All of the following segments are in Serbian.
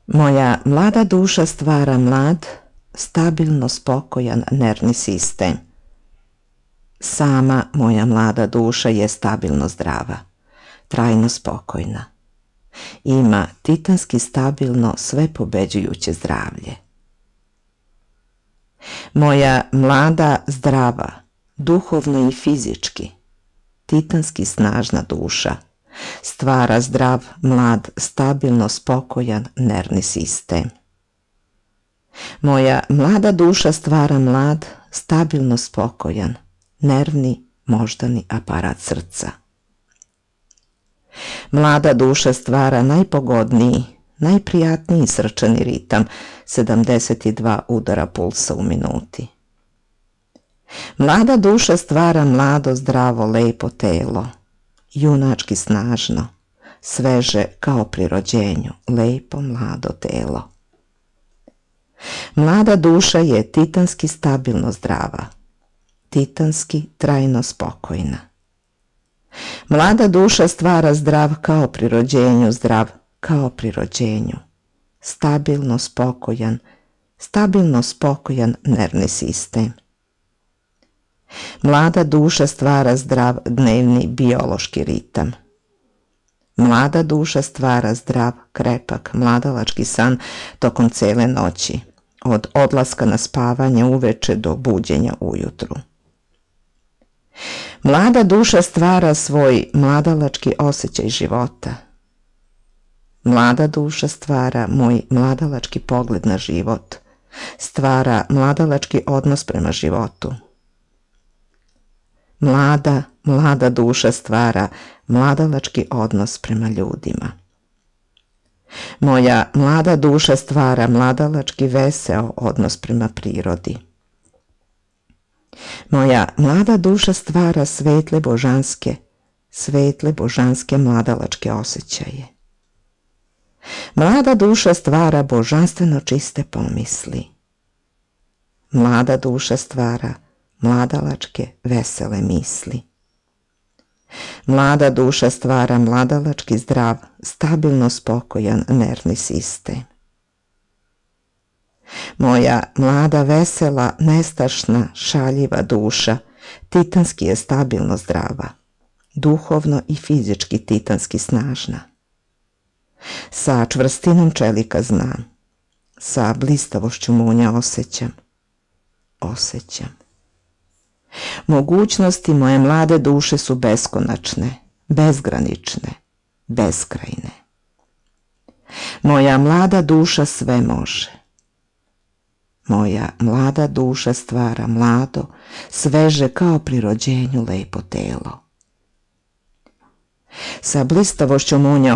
Moja mlada duša stvara mlad, stabilno spokojan nervni sistem. Sama moja mlada duša je stabilno zdrava, trajno spokojna. Ima titanski stabilno sve pobeđujuće zdravlje. Moja mlada zdrava, duhovno i fizički, titanski snažna duša stvara zdrav, mlad, stabilno spokojan nervni sistem. Moja mlada duša stvara mlad, stabilno spokojan nervni moždani aparat srca. Mlada duša stvara najpogodniji, najprijatniji srčani ritam, 72 udara pulsa u minuti. Mlada duša stvara mlado, zdravo, lepo telo, junački snažno, sveže kao pri rođenju, lepo mlado telo. Mlada duša je titanski stabilno zdrava, titanski trajno spokojna. Mlada duša stvara zdrav kao pri rođenju, zdrav kao pri rođenju, stabilno spokojan nervni sistem. Mlada duša stvara zdrav dnevni biološki ritam. Mlada duša stvara zdrav, krepak, mladalački san tokom cele noći, od odlaska na spavanje uveče do buđenja ujutru. Mlada duša stvara svoj mladalački osjećaj života. Mlada duša stvara moj mladalački pogled na život, stvara mladalački odnos prema životu. Mlada duša stvara mladalački odnos prema ljudima. Moja mlada duša stvara mladalački veseo odnos prema prirodi. Moja mlada duša stvara svetle božanske mladalačke osjećaje. Mlada duša stvara božanstveno čiste pomisli. Mlada duša stvara mladalačke vesele misli. Mlada duša stvara mladalački zdrav, stabilno spokojan nervni sistem. Moja mlada vesela, nestašna, šaljiva duša titanski je stabilno zdrava, duhovno i fizički titanski snažna. Sa čvrstinom čelika znam, sa blistavošću munja osjećam. Mogućnosti moje mlade duše su beskonačne, bezgranične, beskrajne. Moja mlada duša sve može. Moja mlada duša stvara mlado, sveže kao pri rođenju lepo telo. Sa blistavošću munja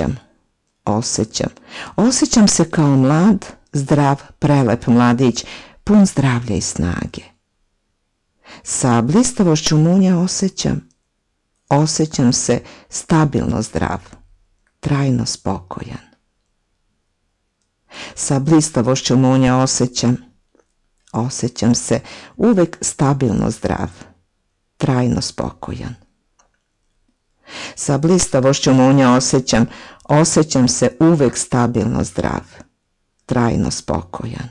osjećam se kao mlad, zdrav, prelep mladić, pun zdravlja i snage. Sa blistavošću munja osjećam se stabilno zdrav, trajno spokojan. Sa blistavošću munja osjećam se uvek stabilno zdrav, trajno spokojan. Sa blistavošću munja osjećam se uvek stabilno zdrav, trajno spokojan.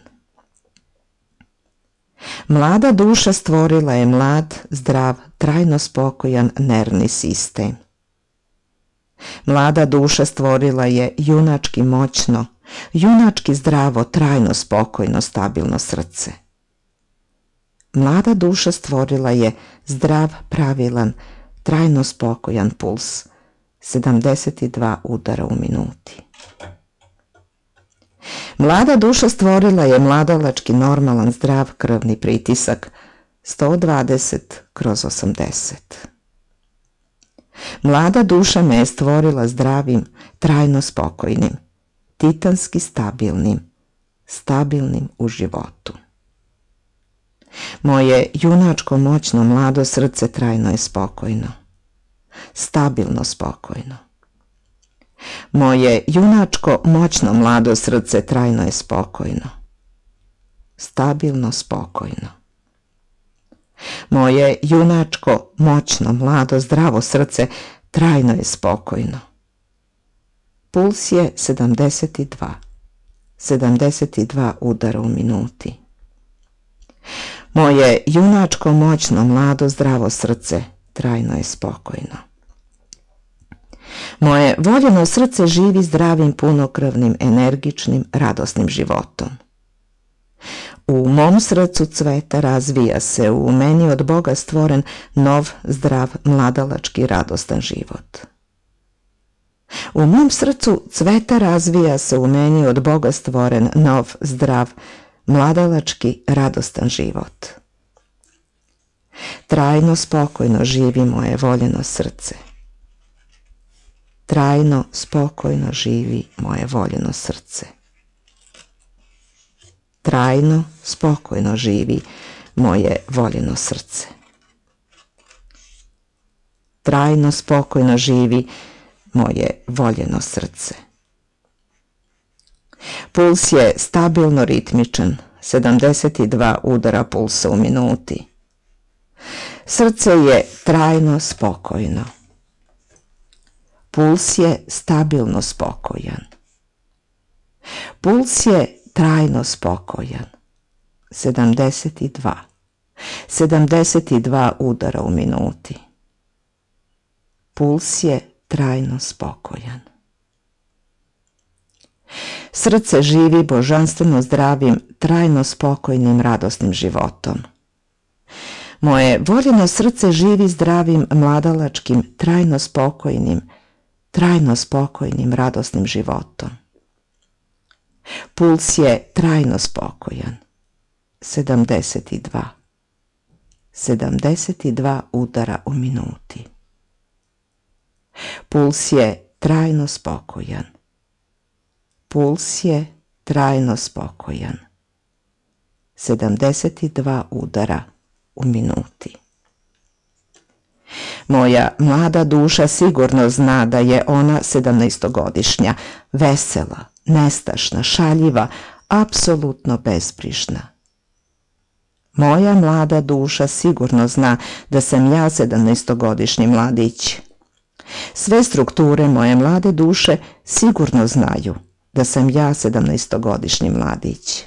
Mlada duša stvorila je mlad, zdrav, trajno spokojan nervni sistem. Mlada duša stvorila je junački moćno, junački zdravo, trajno spokojno, stabilno srce. Mlada duša stvorila je zdrav, pravilan, trajno spokojan puls, 72 udara u minuti. Mlada duša stvorila je mladalački normalan, zdrav krvni pritisak, 120/80. Mlada duša me je stvorila zdravim, trajno spokojnim, titanski stabilnim u životu. Moje junačko moćno mlado srce trajno je spokojno, stabilno spokojno. Moje junačko moćno mlado srce trajno je spokojno, stabilno spokojno. Moje junačko moćno mlado zdravo srce trajno je spokojno. Puls je 72. 72 udara u minuti. Moje junačko, moćno, mlado, zdravo srce trajno je spokojno. Moje voljeno srce živi zdravim, punokrvnim, energičnim, radosnim životom. U mom srcu cveta, razvija se u meni od Boga stvoren nov, zdrav, mladalački, radostan život. U mom srcu cveta, razvija se u meni od Boga stvoren nov, zdrav, mladalački, radostan život. Trajno spokojno živi moje voljeno srce. Trajno spokojno živi moje voljeno srce. Trajno spokojno živi moje voljeno srce. Trajno spokojno živi moje voljeno srce. Puls je stabilno ritmičan, 72 udara pulsa u minuti. Srce je trajno spokojno. Puls je stabilno spokojan. Puls je trajno spokojan. 72. 72 udara u minuti. Puls je trajno spokojan. Srce živi božanstveno zdravim, trajno spokojnim, radosnim životom. Moje voljeno srce živi zdravim, mladalačkim, trajno spokojnim, radosnim životom. Puls je trajno spokojan. 72. 72 udara u minuti. Puls je trajno spokojan. Puls je trajno spokojan. 72 udara u minuti. Moja mlada duša sigurno zna da je ona 17-godišnja, vesela, nestašna, šaljiva, apsolutno bezbrižna. Moja mlada duša sigurno zna da sam ja 17-godišnji mladić. Sve strukture moje mlade duše sigurno znaju da sam ja 17-godišnji mladić.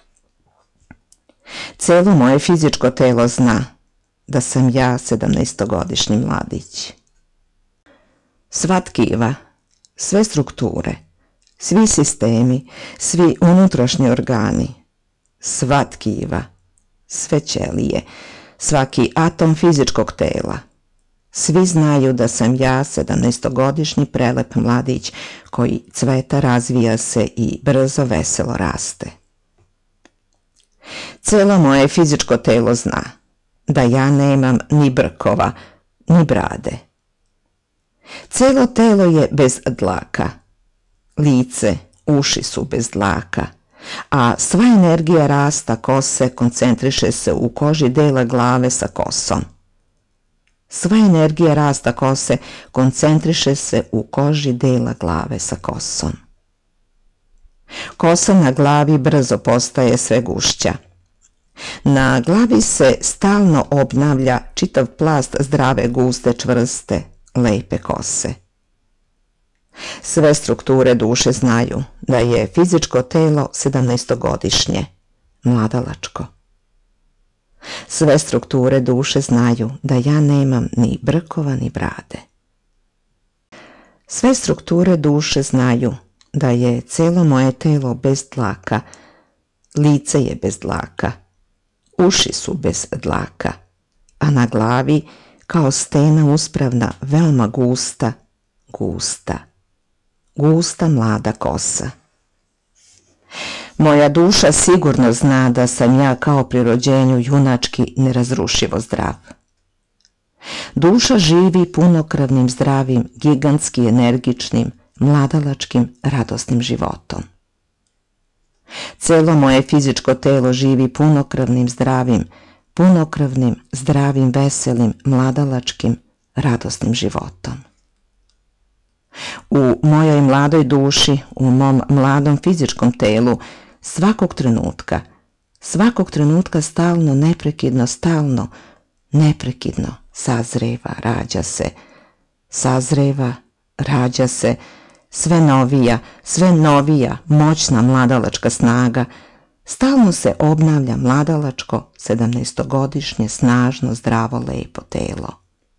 Celo moje fizičko telo zna da sam ja 17-godišnji mladić. Sva tkiva, sve strukture, svi sistemi, svi unutrašnji organi, sva tkiva, sve ćelije, svaki atom fizičkog tela, svi znaju da sam ja 17-godišnji prelep mladić koji cveta, razvija se i brzo, veselo raste. Celo moje fizičko telo zna da ja nemam ni brkova, ni brade. Celo telo je bez dlaka, lice, uši su bez dlaka, a sva energija rasta kose koncentriše se u koži dela glave sa kosom. Sva energija rasta kose koncentriše se u koži dela glave sa kosom. Kosa na glavi brzo postaje sve gušća. Na glavi se stalno obnavlja čitav plast zdrave, guste, čvrste, lepe kose. Sve strukture duše znaju da je fizičko telo 17-godišnje, mladalačko. Sve strukture duše znaju da ja nemam ni brkova ni brade. Sve strukture duše znaju da je celo moje telo bez dlaka, lice je bez dlaka, uši su bez dlaka, a na glavi kao stena uspravna, veoma gusta mlada kosa. Moja duša sigurno zna da sam ja kao pri rođenju junački nerazrušivo zdrav. Duša živi punokrvnim, zdravim, gigantski energičnim, mladalačkim, radosnim životom. Celo moje fizičko telo živi punokrvnim, zdravim, veselim, mladalačkim, radosnim životom. U mojoj mladoj duši, u mom mladom fizičkom telu, svakog trenutka stalno, neprekidno sazreva, rađa se, sve novija, moćna mladalačka snaga. Stalno se obnavlja mladalačko, 17-godišnje, snažno, zdravo, lepo telo.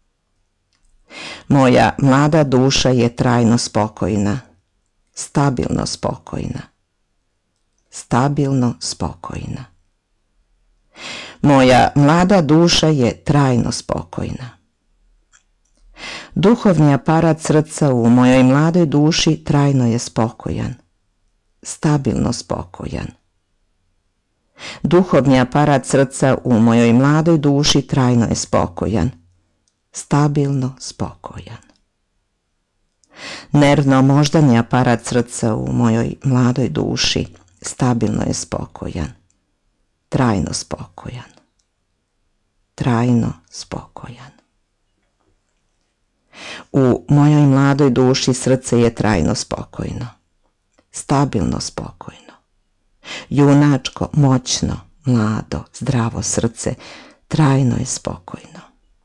Moja mlada duša je trajno spokojna, stabilno spokojna. Stabilno spokojna. Moja mlada duša je trajno spokojna. Duhovni aparat srca u mojoj mladoj duši trajno je spokojan, stabilno spokojan. Duhovni aparat srca u mojoj mladoj duši trajno je spokojan, stabilno spokojan. Nervno-moždani aparat srca u mojoj mladoj duši stabilno je spokojan, trajno spokojan, trajno spokojan. U mojoj mladoj duši srce je trajno spokojno, stabilno spokojno. Junačko, moćno, mlado, zdravo srce trajno je spokojno.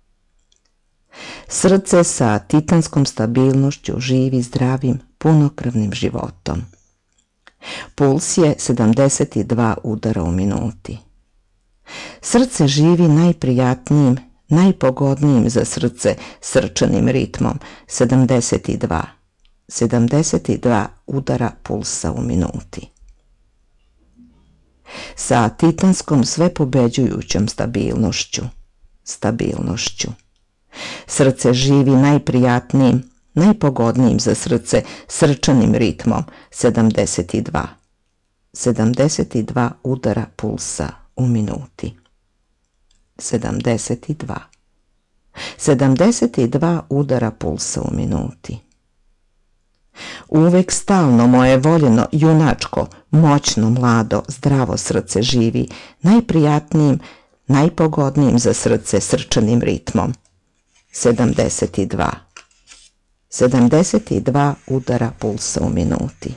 Srce sa titanskom stabilnošću živi zdravim, punokrvnim životom. Puls je 72 udara u minuti. Srce živi najprijatnijim, najpogodnijim za srce srčanim ritmom 72 udara pulsa u minuti. Sa titanskom svepobeđujućom stabilnošću. Srce živi najprijatnijim, najpogodnijim za srce srčanim ritmom 72 udara pulsa u minuti. 72 udara pulsa u minuti. Uvek stalno moje voljeno, junačko, moćno, mlado, zdravo srce živi najprijatnijim, najpogodnijim za srce srčanim ritmom 72 udara pulsa u minuti.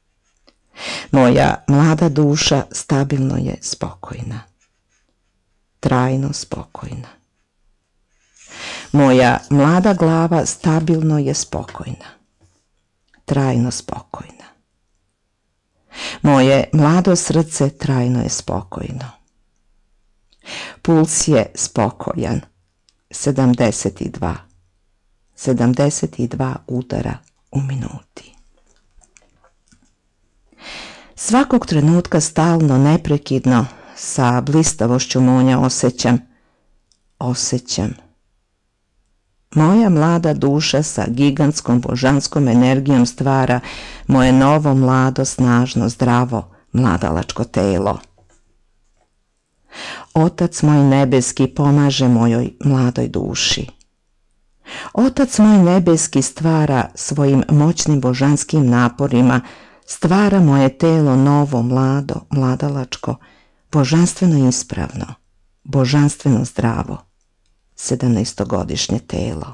Moja mlada duša stabilno je spokojna, trajno spokojna. Moja mlada glava stabilno je spokojna, trajno spokojna. Moje mlado srce trajno je spokojno. Puls je spokojan, 72 udara u minuti. Svakog trenutka stalno, neprekidno, sa blistavošću munja osjećam. Moja mlada duša sa gigantskom božanskom energijom stvara moje novo, mlado, snažno, zdravo, mladalačko telo. Otac moj nebeski pomaže mojoj mladoj duši. Otac moj nebeski stvara svojim moćnim božanskim naporima, stvara moje telo novo, mlado, mladalačko, božanstveno ispravno, božanstveno zdravo, 17-godišnje telo.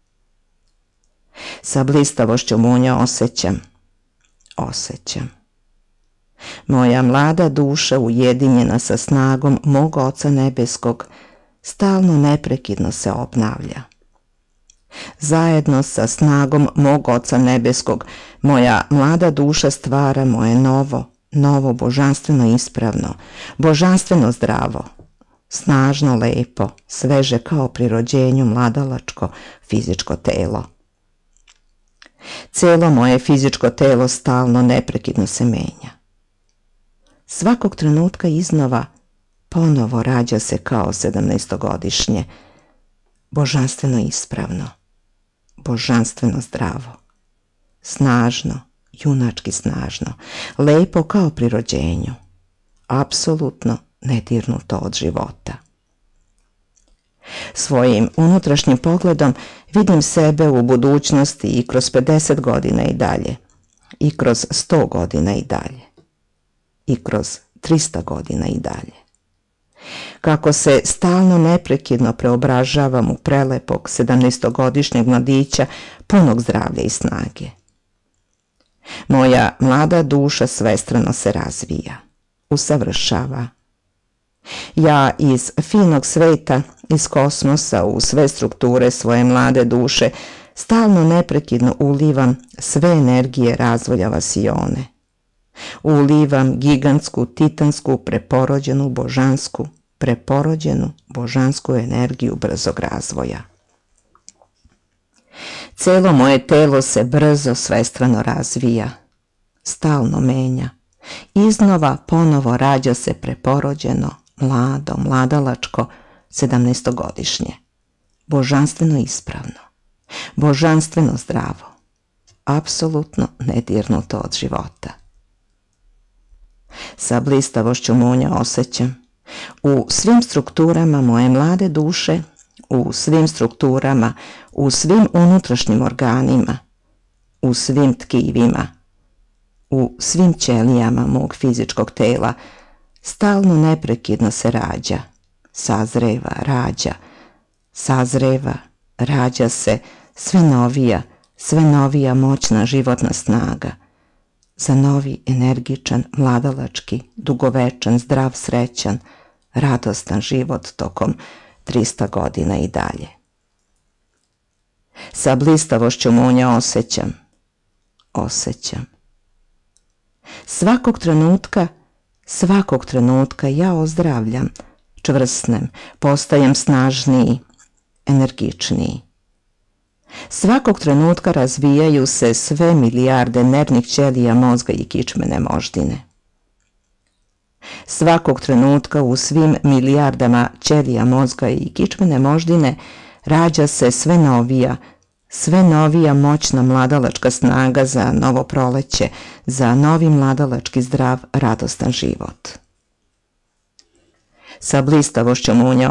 Sa blistavošću munja osjećam. Moja mlada duša ujedinjena sa snagom mog Oca nebeskog stalno, neprekidno se obnavlja. Zajedno sa snagom mog Oca nebeskog moja mlada duša stvara moje novo božanstveno ispravno, božanstveno zdravo, snažno, lepo, sveže kao pri rođenju mladalačko fizičko telo. Cijelo moje fizičko telo stalno, neprekidno se menja. Svakog trenutka iznova ponovo rađa se kao 17-godišnje, božanstveno ispravno, božanstveno zdravo, snažno, junački snažno, lepo kao pri rođenju, apsolutno nedirnuto od života. Svojim unutrašnjim pogledom vidim sebe u budućnosti i kroz 50 godina i dalje, i kroz 100 godina i dalje, i kroz 300 godina i dalje. Kako se stalno, neprekidno preobražavam u prelepog 17-godišnjeg mladića punog zdravlja i snage. Moja mlada duša svestrano se razvija, usavršava. Ja iz finog sveta, iz kosmosa u sve strukture svoje mlade duše Stalno neprekidno ulivam sve energije razvoja vasione. Ulivam gigantsku, titansku, preporođenu božansku energiju brzog razvoja. Celo moje telo se brzo svestrano razvija, stalno menja. Iznova ponovo rađa se preporođeno, mlado, mladalačko, 17-godišnje. Božanstveno ispravno, božanstveno zdravo, apsolutno nedirnuto od života. Sa blistavošću munja osjećam u svim strukturama moje mlade duše, u svim strukturama, u svim unutrašnjim organima, u svim tkivima, u svim ćelijama mog fizičkog tela, stalno neprekidno se rađa, sazreva, rađa se sve novija moćna životna snaga za novi, energičan, mladalački, dugovečan, zdrav, srećan, radostan život tokom 300 godina i dalje. Sa blistavošću munja osjećam. Svakog trenutka ja ozdravljam, čvrsnem, postajem snažniji, energičniji. Svakog trenutka razvijaju se sve milijarde nervnih ćelija mozga i kičmene moždine. Svakog trenutka u svim milijardama ćelija mozga i kičmene moždine rađa se sve novija moćna mladalačka snaga za novo proleće, za novi mladalački zdrav, radostan život. Sa blistavošću munja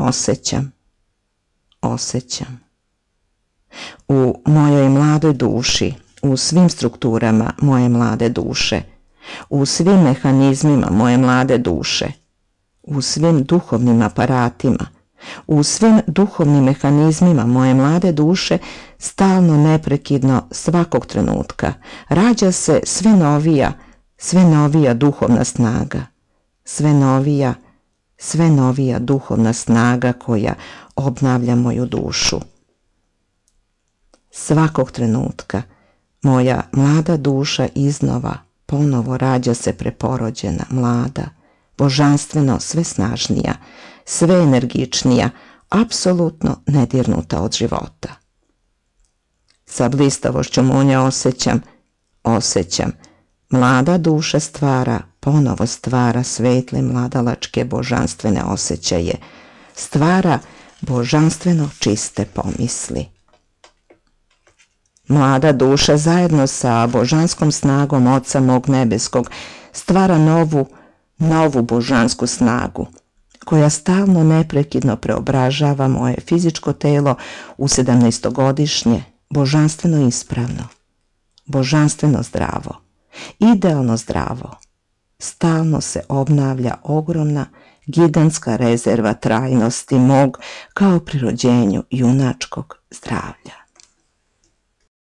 osjećam. U mojoj mladoj duši, u svim strukturama moje mlade duše, u svim mehanizmima moje mlade duše, u svim duhovnim aparatima, u svim duhovnim mehanizmima moje mlade duše, stalno neprekidno svakog trenutka rađa se sve novija duhovna snaga, sve novija duhovna snaga koja obnavlja moju dušu. Svakog trenutka moja mlada duša iznova ponovo rađa se preporođena, mlada, božanstveno sve snažnija, sve energičnija, apsolutno nedirnuta od života. Sa blistavošću munja osjećam, mlada duša ponovo stvara svetle mladalačke božanstvene osjećaje, stvara božanstveno čiste pomisli. Mlada duša zajedno sa božanskom snagom Oca mog nebeskog stvara novu božansku snagu, koja stalno neprekidno preobražava moje fizičko telo u 17-godišnje, božanstveno ispravno, božanstveno zdravo, idealno zdravo. Stalno se obnavlja ogromna, gigantska rezerva trajnosti mog kao pri rođenju junačkog zdravlja.